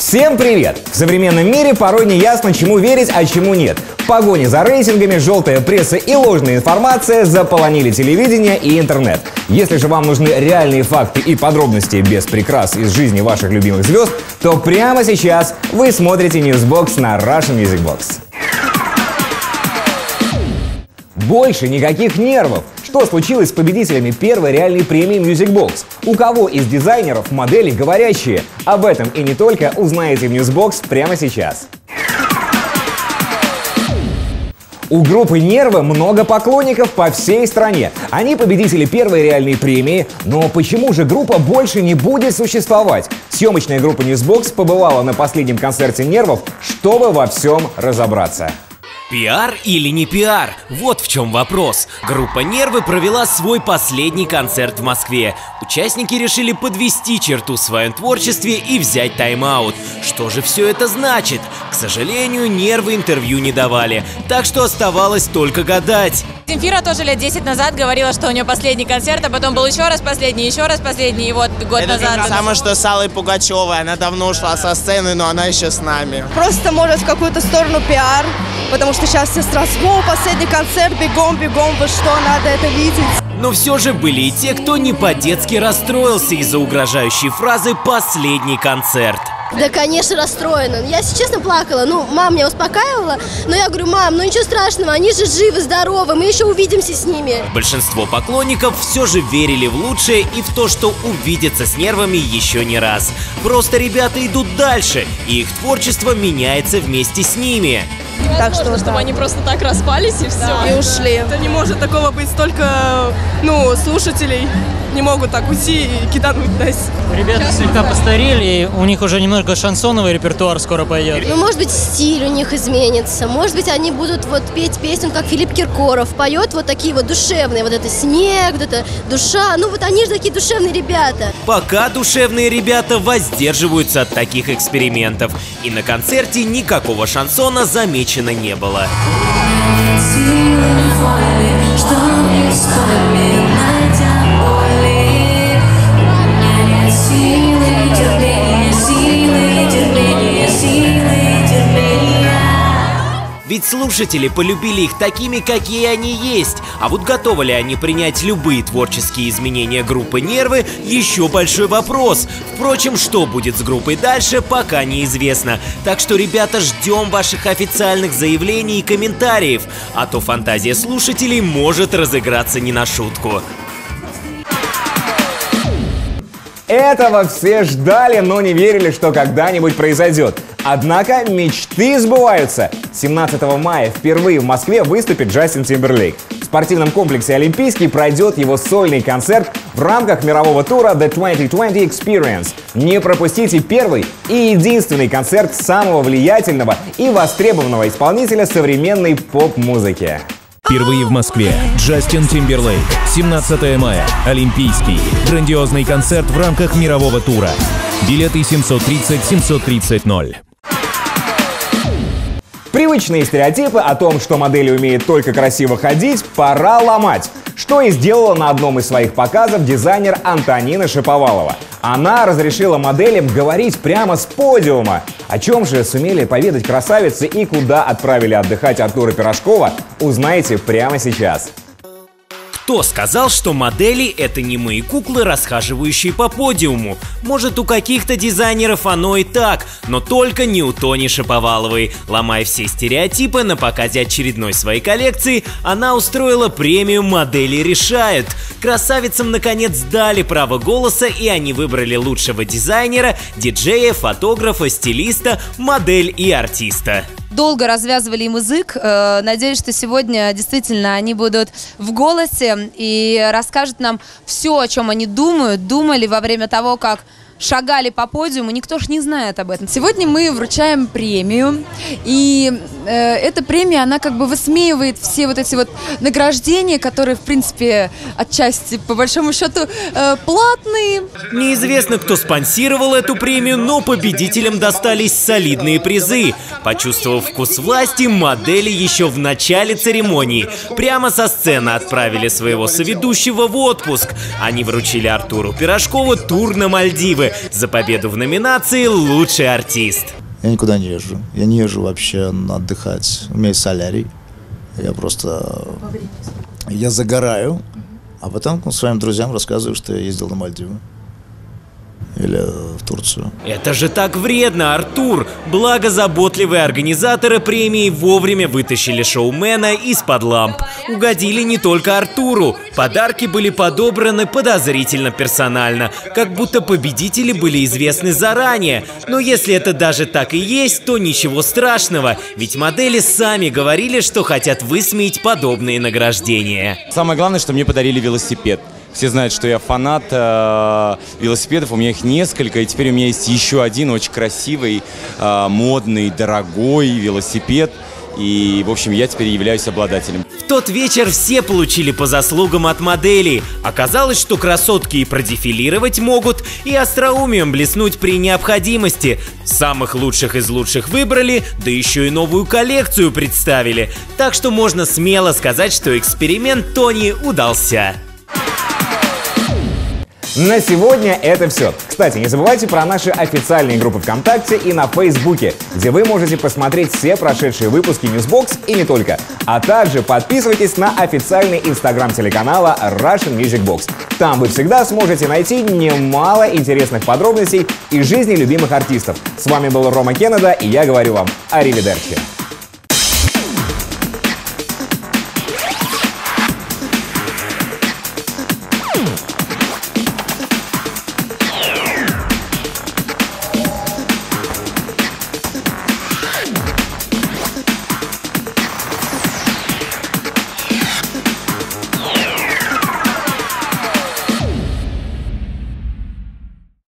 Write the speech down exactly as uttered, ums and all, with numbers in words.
Всем привет! В современном мире порой не ясно, чему верить, а чему нет. В погоне за рейтингами желтая пресса и ложная информация заполонили телевидение и интернет. Если же вам нужны реальные факты и подробности без прикрас из жизни ваших любимых звезд, то прямо сейчас вы смотрите Newsbox на Russian Music Box. Больше никаких нервов! Что случилось с победителями первой реальной премии Music Box? У кого из дизайнеров модели говорящие? Об этом и не только узнаете в Newsbox прямо сейчас. У группы «Нервы» много поклонников по всей стране. Они победители первой реальной премии. Но почему же группа больше не будет существовать? Съемочная группа Newsbox побывала на последнем концерте «Нервов», чтобы во всем разобраться. Пиар или не пиар? Вот в чем вопрос. Группа «Нервы» провела свой последний концерт в Москве. Участники решили подвести черту в своем творчестве и взять тайм-аут. Что же все это значит? К сожалению, «Нервы» интервью не давали, так что оставалось только гадать. Земфира тоже лет десять назад говорила, что у нее последний концерт, а потом был еще раз последний, еще раз последний, и вот год это назад. Это самое, что с Аллой Пугачевой. Она давно ушла со сцены, но она еще с нами. Просто, может, в какую-то сторону пиар, потому что сейчас все сразу: «О, последний концерт, бегом, бегом, вы что, надо это видеть». Но все же были и те, кто не по-детски расстроился из-за угрожающей фразы «последний концерт». Да, конечно, расстроена. Я, если честно, плакала. Ну, мама меня успокаивала, но я говорю: мам, ну ничего страшного, они же живы, здоровы, мы еще увидимся с ними. Большинство поклонников все же верили в лучшее и в то, что увидятся с «Нервами» еще не раз. Просто ребята идут дальше, и их творчество меняется вместе с ними. Так что, чтобы да. они просто так распались и все. Да, и ушли. Это не может такого быть, столько, ну, слушателей не могут так уйти и кидануть нас. Ребята Сейчас слегка постарели, у них уже немного шансоновый репертуар скоро пойдет. Ну, может быть, стиль у них изменится, может быть, они будут вот петь песню, как Филипп Киркоров поет, вот такие вот душевные, вот это снег, вот это душа, ну вот они же такие душевные ребята. Пока душевные ребята воздерживаются от таких экспериментов, и на концерте никакого шансона замечено не было. Ведь слушатели полюбили их такими, какие они есть. А вот готовы ли они принять любые творческие изменения группы «Нервы» – еще большой вопрос. Впрочем, что будет с группой дальше, пока неизвестно. Так что, ребята, ждем ваших официальных заявлений и комментариев. А то фантазия слушателей может разыграться не на шутку. Этого все ждали, но не верили, что когда-нибудь произойдет. Однако мечты сбываются. семнадцатого мая впервые в Москве выступит Джастин Тимберлейк. В спортивном комплексе «Олимпийский» пройдет его сольный концерт в рамках мирового тура The двадцать двадцать Experience. Не пропустите первый и единственный концерт самого влиятельного и востребованного исполнителя современной поп-музыки. Впервые в Москве Джастин Тимберлейк. семнадцатого мая. Олимпийский. Грандиозный концерт в рамках мирового тура. Билеты семьсот тридцать семьсот тридцать ноль. Привычные стереотипы о том, что модели умеют только красиво ходить, пора ломать. Что и сделала на одном из своих показов дизайнер Антонина Шаповалова. Она разрешила моделям говорить прямо с подиума. О чем же сумели поведать красавицы и куда отправили отдыхать Артура Пирожкова, узнаете прямо сейчас. Кто сказал, что модели — это немые куклы, расхаживающие по подиуму? Может, у каких-то дизайнеров оно и так, но только не у Тони Шаповаловой. Ломая все стереотипы, на показе очередной своей коллекции она устроила премию «Модели решают». Красавицам наконец дали право голоса, и они выбрали лучшего дизайнера, диджея, фотографа, стилиста, модель и артиста. Долго развязывали им язык. Надеюсь, что сегодня действительно они будут в голосе и расскажут нам все, о чем они думают, думали во время того, как шагали по подиуму, никто ж не знает об этом. Сегодня мы вручаем премию, и э, эта премия, она как бы высмеивает все вот эти вот награждения, которые, в принципе, отчасти, по большому счету, э, платные. Неизвестно, кто спонсировал эту премию, но победителям достались солидные призы. Почувствовав вкус власти, модели еще в начале церемонии прямо со сцены отправили своего соведущего в отпуск. Они вручили Артуру Пирожкову тур на Мальдивы. Куклы за победу в номинации «Лучший артист». Я никуда не езжу. Я не езжу вообще отдыхать. У меня есть солярий. Я просто... Я загораю, а потом своим друзьям рассказываю, что я ездил на Мальдивы. Или в Турцию. Это же так вредно, Артур! Благо, заботливые организаторы премии вовремя вытащили шоумена из-под ламп. Угодили не только Артуру. Подарки были подобраны подозрительно персонально, как будто победители были известны заранее. Но если это даже так и есть, то ничего страшного, ведь модели сами говорили, что хотят высмеять подобные награждения. Самое главное, что мне подарили велосипед. Все знают, что я фанат э, велосипедов, у меня их несколько, и теперь у меня есть еще один очень красивый, э, модный, дорогой велосипед. И, в общем, я теперь являюсь обладателем. В тот вечер все получили по заслугам от моделей. Оказалось, что красотки и продефилировать могут, и остроумием блеснуть при необходимости. Самых лучших из лучших выбрали, да еще и новую коллекцию представили. Так что можно смело сказать, что эксперимент Тони удался. На сегодня это все. Кстати, не забывайте про наши официальные группы ВКонтакте и на Фейсбуке, где вы можете посмотреть все прошедшие выпуски Newsbox и не только. А также подписывайтесь на официальный инстаграм телеканала Russian Music Box. Там вы всегда сможете найти немало интересных подробностей из жизни любимых артистов. С вами был Рома Кеннеда, и я говорю вам аривидерчи.